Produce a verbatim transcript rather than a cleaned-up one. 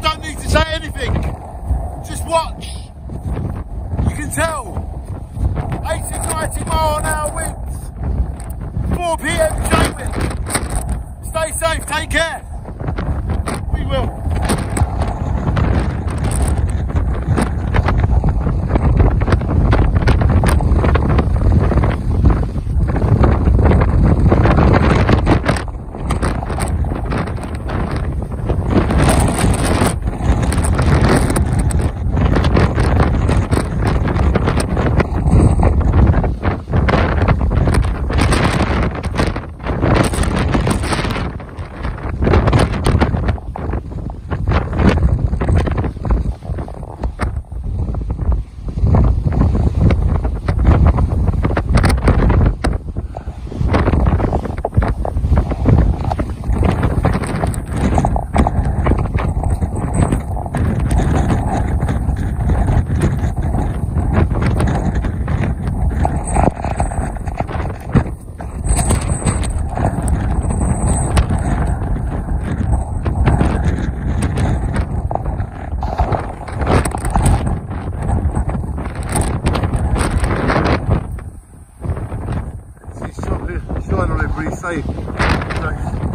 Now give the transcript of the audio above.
don't need to say anything. Just watch. You can tell. eighty, ninety mile an hour winds. four p m Jaywick. Stay safe, take care. We will. Shine on every safe.